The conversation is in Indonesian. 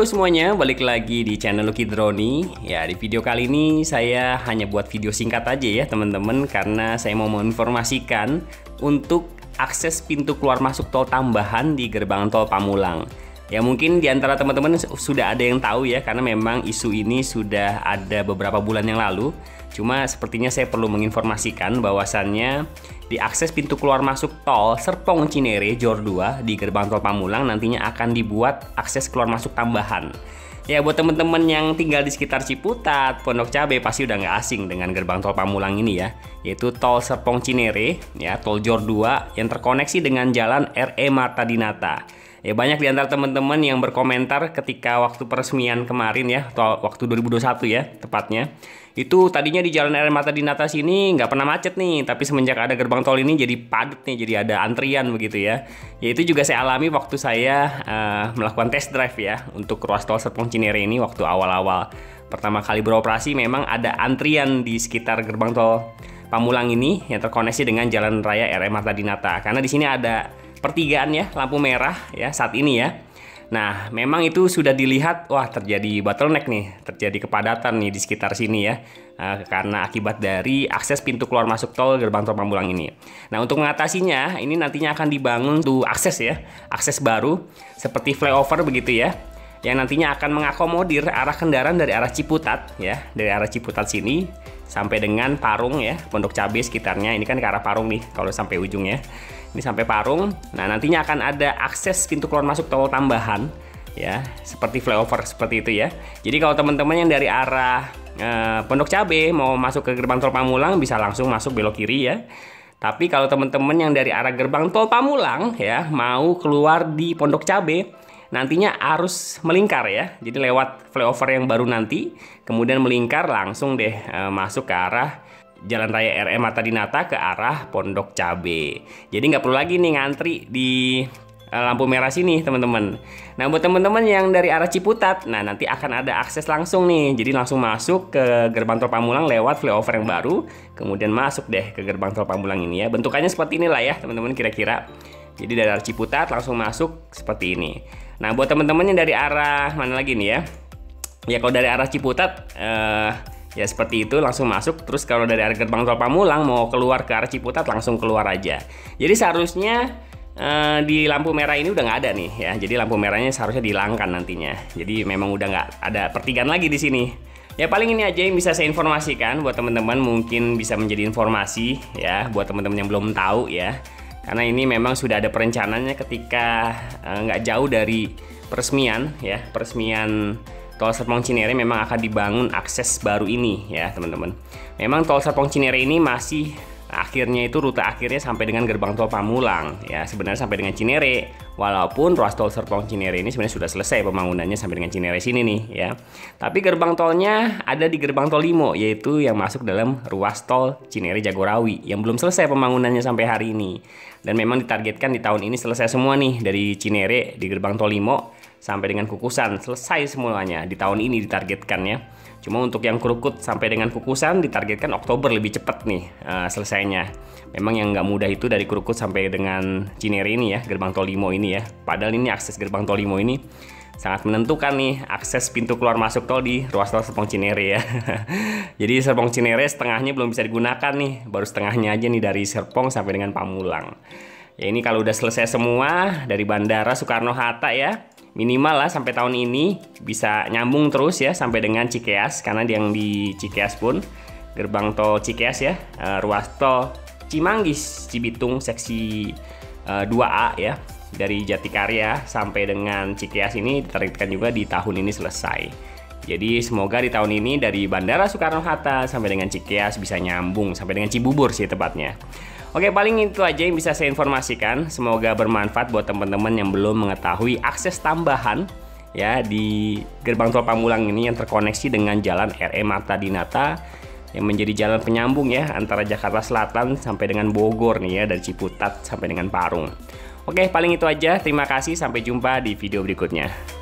semuanya, balik lagi di channel Lucky Droni. Ya, di video kali ini saya hanya buat video singkat aja ya teman-teman, karena saya mau menginformasikan untuk akses pintu keluar masuk tol tambahan di gerbang tol Pamulang. Ya, mungkin di antara teman-teman sudah ada yang tahu ya, karena memang isu ini sudah ada beberapa bulan yang lalu. Cuma sepertinya saya perlu menginformasikan bahwasannya di akses pintu keluar masuk tol Serpong Cinere Jor 2 di gerbang tol Pamulang nantinya akan dibuat akses keluar masuk tambahan. Ya, buat teman-teman yang tinggal di sekitar Ciputat, Pondok Cabe pasti udah nggak asing dengan gerbang tol Pamulang ini ya, yaitu tol Serpong Cinere, ya, tol Jor 2 yang terkoneksi dengan jalan RE Marta Dinata. Ya, banyak di antara teman-teman yang berkomentar ketika waktu peresmian kemarin ya, atau waktu 2021 ya tepatnya. Itu tadinya di jalan RE Marta Dinata sini nggak pernah macet nih, tapi semenjak ada gerbang tol ini jadi padat nih, jadi ada antrian begitu ya. Ya, itu juga saya alami waktu saya melakukan test drive ya untuk ruas tol Serpong Cinere ini waktu awal-awal pertama kali beroperasi. Memang ada antrian di sekitar gerbang tol Pamulang ini yang terkoneksi dengan jalan raya RE Marta Dinata, karena di sini ada pertigaan ya, lampu merah ya saat ini ya. Nah, memang itu sudah dilihat, wah, terjadi bottleneck nih, terjadi kepadatan nih di sekitar sini ya, karena akibat dari akses pintu keluar masuk tol gerbang tol Pamulang ini. Nah, untuk mengatasinya, ini nantinya akan dibangun tuh akses ya, akses baru seperti flyover begitu ya, yang nantinya akan mengakomodir arah kendaraan dari arah Ciputat ya, dari arah Ciputat sini sampai dengan Parung ya, Pondok Cabe sekitarnya. Ini kan ke arah Parung nih kalau sampai ujungnya. Ini sampai Parung. Nah, nantinya akan ada akses pintu keluar masuk tol tambahan ya, seperti flyover seperti itu ya. Jadi kalau teman-teman yang dari arah Pondok Cabe mau masuk ke gerbang tol Pamulang bisa langsung masuk belok kiri ya. Tapi kalau teman-teman yang dari arah gerbang tol Pamulang ya mau keluar di Pondok Cabe, nantinya harus melingkar ya. Jadi lewat flyover yang baru nanti, kemudian melingkar langsung deh masuk ke arah Jalan Raya RE Marta Dinata ke arah Pondok Cabe. Jadi nggak perlu lagi nih ngantri di lampu merah sini teman-teman. Nah, buat teman-teman yang dari arah Ciputat, nah nanti akan ada akses langsung nih. Jadi langsung masuk ke gerbang tol Pamulang lewat flyover yang baru, kemudian masuk deh ke gerbang tol Pamulang ini ya. Bentukannya seperti inilah ya teman-teman kira-kira. Jadi dari arah Ciputat langsung masuk seperti ini. Nah, buat teman-teman yang dari arah mana lagi nih ya? Ya, kalau dari arah Ciputat ya seperti itu langsung masuk. Terus kalau dari arah gerbang tol Pamulang mau keluar ke arah Ciputat langsung keluar aja. Jadi seharusnya di lampu merah ini udah nggak ada nih ya. Jadi lampu merahnya seharusnya dihilangkan nantinya. Jadi memang udah nggak ada pertigaan lagi di sini. Ya, paling ini aja yang bisa saya informasikan buat teman-teman, mungkin bisa menjadi informasi ya buat teman-teman yang belum tahu ya. Karena ini memang sudah ada perencanaannya ketika nggak jauh dari peresmian ya, peresmian tol Serpong Cinere memang akan dibangun akses baru ini ya teman-teman. Memang tol Serpong Cinere ini masih akhirnya itu rute akhirnya sampai dengan gerbang tol Pamulang ya, sebenarnya sampai dengan Cinere. Walaupun ruas tol Serpong Cinere ini sebenarnya sudah selesai pembangunannya sampai dengan Cinere sini nih ya. Tapi gerbang tolnya ada di gerbang tol Limo, yaitu yang masuk dalam ruas tol Cinere Jagorawi yang belum selesai pembangunannya sampai hari ini. Dan memang ditargetkan di tahun ini selesai semua nih, dari Cinere di gerbang tol Limo sampai dengan Kukusan selesai semuanya di tahun ini ditargetkan ya. Cuma untuk yang Krukut sampai dengan Kukusan ditargetkan Oktober lebih cepat nih selesainya. Memang yang nggak mudah itu dari Krukut sampai dengan Cinere ini ya, gerbang tol Limo ini ya. Padahal ini akses gerbang tol Limo ini sangat menentukan nih akses pintu keluar masuk tol di ruas tol Serpong Cinere ya. Jadi Serpong Cinere setengahnya belum bisa digunakan nih, baru setengahnya aja nih dari Serpong sampai dengan Pamulang. Ya, ini kalau udah selesai semua dari Bandara Soekarno-Hatta ya, minimal lah sampai tahun ini bisa nyambung terus ya sampai dengan Cikeas, karena yang di Cikeas pun gerbang tol Cikeas ya, ruas tol Cimanggis Cibitung seksi 2A ya, dari Jatikarya sampai dengan Cikeas ini ditargetkan juga di tahun ini selesai. Jadi semoga di tahun ini dari Bandara Soekarno-Hatta sampai dengan Cikeas bisa nyambung sampai dengan Cibubur sih tepatnya. Oke, paling itu aja yang bisa saya informasikan. Semoga bermanfaat buat teman-teman yang belum mengetahui akses tambahan ya di gerbang tol Pamulang ini yang terkoneksi dengan jalan RE Marta Dinata yang menjadi jalan penyambung ya antara Jakarta Selatan sampai dengan Bogor nih ya, dari Ciputat sampai dengan Parung. Oke, paling itu aja. Terima kasih, sampai jumpa di video berikutnya.